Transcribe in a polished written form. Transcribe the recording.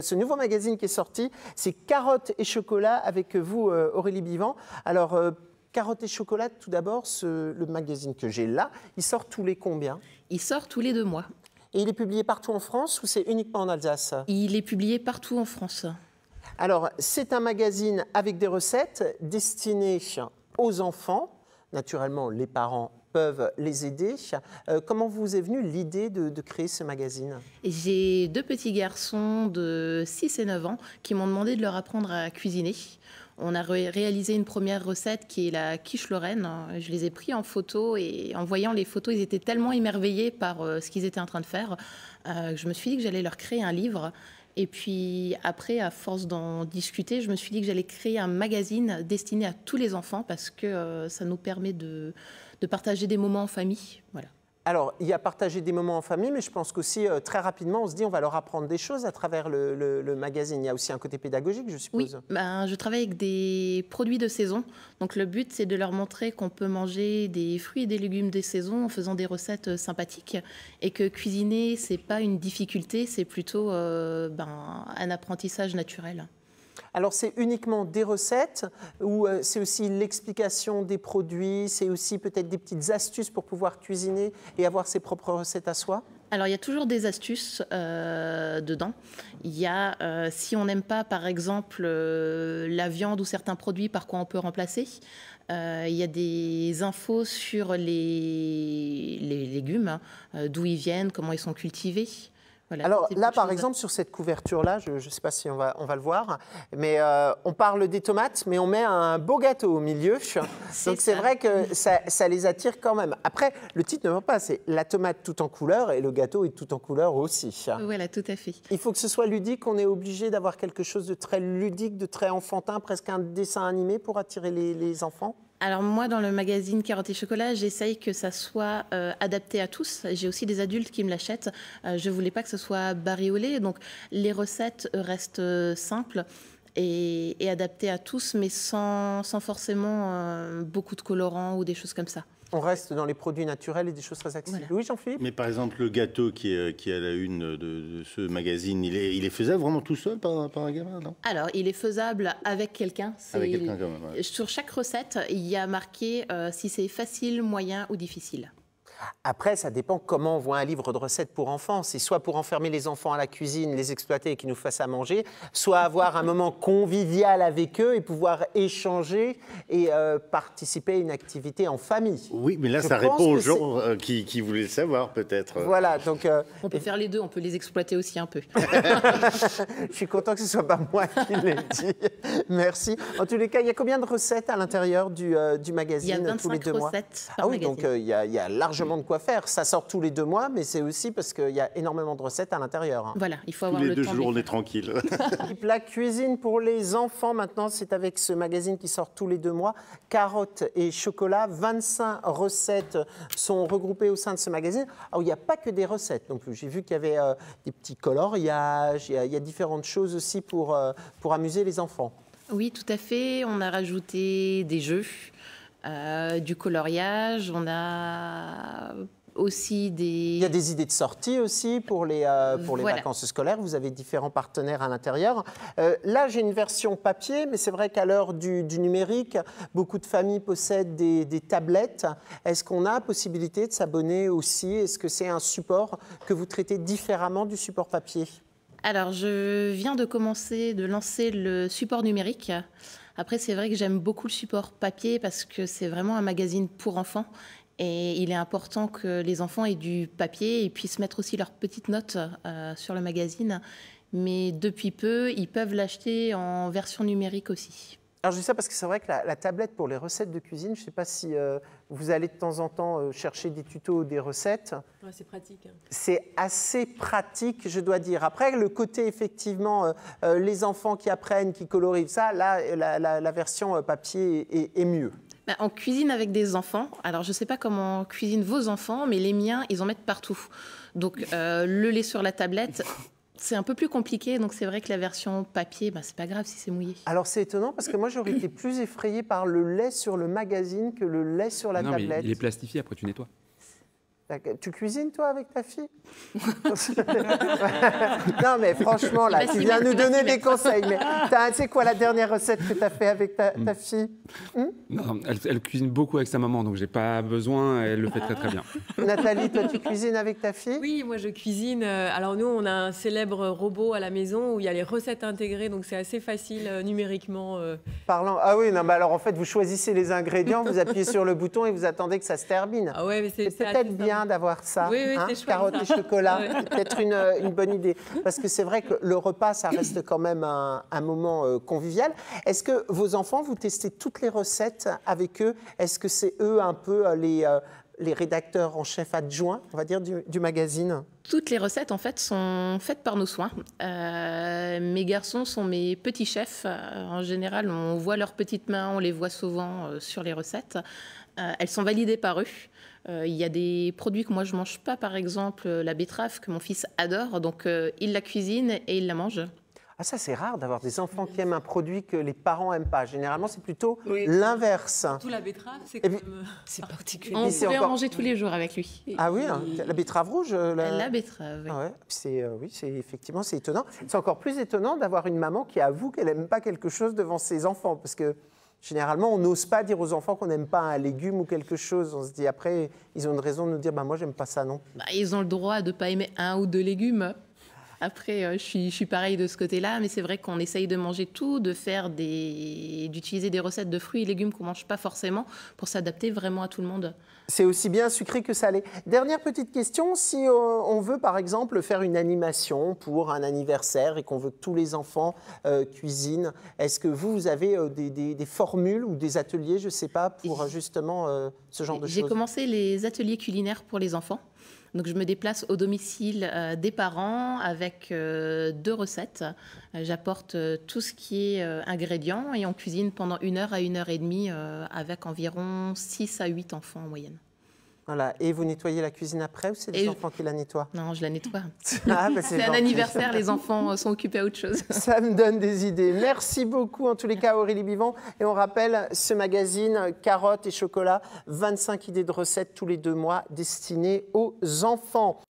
Ce nouveau magazine qui est sorti, c'est Carottes et chocolat avec vous, Aurélie Bivent. Alors, Carottes et chocolat, tout d'abord, le magazine que j'ai là, il sort tous les combien? Il sort tous les 2 mois. Et il est publié partout en France ou c'est uniquement en Alsace? Il est publié partout en France. Alors, c'est un magazine avec des recettes destinées aux enfants. Naturellement, les parents peuvent les aider. Comment vous est venue l'idée de créer ce magazine? J'ai 2 petits garçons de 6 et 9 ans qui m'ont demandé de leur apprendre à cuisiner. On a réalisé une première recette qui est la quiche Lorraine. Je les ai pris en photo et en voyant les photos, ils étaient tellement émerveillés par ce qu'ils étaient en train de faire que je me suis dit que j'allais leur créer un livre. Et puis après, à force d'en discuter, je me suis dit que j'allais créer un magazine destiné à tous les enfants parce que ça nous permet de partager des moments en famille. Voilà. Alors, il y a partager des moments en famille, mais je pense qu'aussi, très rapidement, on se dit on va leur apprendre des choses à travers le magazine. Il y a aussi un côté pédagogique, je suppose. Oui, je travaille avec des produits de saison. Donc, le but, c'est de leur montrer qu'on peut manger des fruits et des légumes des saisons en faisant des recettes sympathiques et que cuisiner, ce n'est pas une difficulté, c'est plutôt un apprentissage naturel. Alors, c'est uniquement des recettes ou c'est aussi l'explication des produits, c'est aussi peut-être des petites astuces pour pouvoir cuisiner et avoir ses propres recettes à soi? Alors, il y a toujours des astuces dedans. Il y a, si on n'aime pas, par exemple, la viande ou certains produits, par quoi on peut remplacer. Il y a des infos sur les légumes, d'où ils viennent, comment ils sont cultivés. Voilà, alors là, par exemple, sur cette couverture-là, je ne sais pas si on va le voir, mais on parle des tomates, mais on met un beau gâteau au milieu. Donc c'est vrai que ça les attire quand même. Après, le titre ne ment pas, c'est la tomate tout en couleur et le gâteau est tout en couleur aussi. Voilà, tout à fait. Il faut que ce soit ludique, on est obligé d'avoir quelque chose de très ludique, de très enfantin, presque un dessin animé pour attirer les enfants? Alors moi, dans le magazine Carottes et chocolat, j'essaye que ça soit adapté à tous. J'ai aussi des adultes qui me l'achètent. Je ne voulais pas que ce soit bariolé. Donc les recettes restent simples et adaptées à tous, mais sans forcément beaucoup de colorants ou des choses comme ça. On reste dans les produits naturels et des choses très accessibles. Voilà. Oui, Jean-Philippe? Mais par exemple, le gâteau qui est à la une de ce magazine, il est faisable vraiment tout seul par un gamin, non? Alors, il est faisable avec quelqu'un. Avec quelqu'un quand même, ouais. Sur chaque recette, il y a marqué si c'est facile, moyen ou difficile. Après, ça dépend comment on voit un livre de recettes pour enfants. C'est soit pour enfermer les enfants à la cuisine, les exploiter et qu'ils nous fassent à manger, soit avoir un moment convivial avec eux et pouvoir échanger et participer à une activité en famille. Oui, mais là, ça répond aux gens qui voulaient le savoir, peut-être. Voilà, donc... On peut faire les deux, on peut les exploiter aussi un peu. Je suis content que ce ne soit pas moi qui l'ai dit. Merci. En tous les cas, il y a combien de recettes à l'intérieur du magazine? Il y a 25 tous les 2 mois recettes par Ah oui, magazine. donc il y a largement de quoi faire. Ça sort tous les 2 mois, mais c'est aussi parce qu'il y a énormément de recettes à l'intérieur. Voilà, il faut Tous avoir les le 2 temps. jours, on est tranquille. La cuisine pour les enfants, maintenant, c'est avec ce magazine qui sort tous les 2 mois. Carottes et chocolat, 25 recettes sont regroupées au sein de ce magazine. Alors, il n'y a pas que des recettes non plus. J'ai vu qu'il y avait des petits coloriages, il y a différentes choses aussi pour amuser les enfants. Oui, tout à fait. On a rajouté des jeux, du coloriage, on a aussi des... Il y a des idées de sortie aussi pour les Voilà. vacances scolaires. Vous avez différents partenaires à l'intérieur. Là, j'ai une version papier, mais c'est vrai qu'à l'heure du numérique, beaucoup de familles possèdent des tablettes. Est-ce qu'on a possibilité de s'abonner aussi? Est-ce que c'est un support que vous traitez différemment du support papier? Alors, je viens de lancer le support numérique. Après, c'est vrai que j'aime beaucoup le support papier parce que c'est vraiment un magazine pour enfants. Et il est important que les enfants aient du papier et puissent mettre aussi leurs petites notes sur le magazine. Mais depuis peu, ils peuvent l'acheter en version numérique aussi. Alors je dis ça parce que c'est vrai que la tablette pour les recettes de cuisine, je ne sais pas si vous allez de temps en temps chercher des tutos ou des recettes. Ouais, c'est pratique. C'est assez pratique, je dois dire. Après, le côté, effectivement, les enfants qui apprennent, qui colorient ça, là, la version papier est mieux. On cuisine avec des enfants. Alors, je ne sais pas comment cuisinent vos enfants, mais les miens, ils en mettent partout. Donc, le lait sur la tablette... C'est un peu plus compliqué, donc c'est vrai que la version papier, c'est pas grave si c'est mouillé. Alors c'est étonnant parce que moi j'aurais été plus effrayée par le lait sur le magazine que le lait sur la tablette. Mais il est plastifié, après tu nettoies. Tu cuisines, toi, avec ta fille? Non, mais franchement, là, tu viens nous donner des conseils. Mais c'est quoi la dernière recette que tu as fait avec ta fille? Non, elle cuisine beaucoup avec sa maman, donc j'ai pas besoin, elle le fait très très bien. Nathalie, toi, tu cuisines avec ta fille? Oui, moi je cuisine. Alors nous, on a un célèbre robot à la maison où il y a les recettes intégrées, donc c'est assez facile numériquement. Parlant. Ah oui, non, mais alors en fait, vous choisissez les ingrédients, vous appuyez sur le bouton et vous attendez que ça se termine. Ah ouais, mais c'est peut-être bien d'avoir ça. Oui, oui, c'est chouette, carottes ça. et chocolat, Ouais. c'est peut-être une bonne idée. Parce que c'est vrai que le repas, ça reste quand même un moment convivial. Est-ce que vos enfants, vous testez toutes les recettes avec eux? Est-ce que c'est eux un peu les rédacteurs en chef adjoints, on va dire, du magazine? Toutes les recettes, en fait, sont faites par nos soins. Mes garçons sont mes petits chefs. En général, on voit leurs petites mains, on les voit souvent sur les recettes. Elles sont validées par eux. Il y a des produits que moi, je ne mange pas, par exemple la betterave, que mon fils adore. Donc, il la cuisine et il la mange. Ah, ça, c'est rare d'avoir des enfants qui aiment un produit que les parents n'aiment pas. Généralement, c'est plutôt l'inverse. Tout la betterave, c'est Et quand puis- même... C'est particulier. On c'est pourrait encore- en manger tous les jours avec lui. Ah oui, hein, la betterave rouge La betterave, oui. Ah ouais, oui, c'est effectivement, c'est étonnant. C'est encore plus étonnant d'avoir une maman qui avoue qu'elle n'aime pas quelque chose devant ses enfants, parce que généralement, on n'ose pas dire aux enfants qu'on n'aime pas un légume ou quelque chose. On se dit après, ils ont une raison de nous dire, moi, j'aime pas ça, non. Bah, ils ont le droit de ne pas aimer un ou deux légumes. Après, je suis pareil de ce côté-là, mais c'est vrai qu'on essaye de manger tout, d'utiliser des recettes de fruits et légumes qu'on ne mange pas forcément pour s'adapter vraiment à tout le monde. C'est aussi bien sucré que salé. Dernière petite question, si on veut par exemple faire une animation pour un anniversaire et qu'on veut que tous les enfants cuisinent, est-ce que vous avez des formules ou des ateliers, je ne sais pas, pour justement ce genre de choses? J'ai commencé les ateliers culinaires pour les enfants. Donc, je me déplace au domicile des parents avec 2 recettes. J'apporte tout ce qui est ingrédients et on cuisine pendant 1 heure à 1 heure et demie avec environ 6 à 8 enfants en moyenne. Voilà. Et vous nettoyez la cuisine après ou c'est les Et- enfants qui la nettoient? Non, je la nettoie. Ah, bah, C'est un gentil. anniversaire, les enfants sont occupés à autre chose. Ça me donne des idées. Merci beaucoup, en tous les cas, Aurélie Bivant. Et on rappelle ce magazine Carottes et chocolat, 25 idées de recettes tous les 2 mois destinées aux enfants.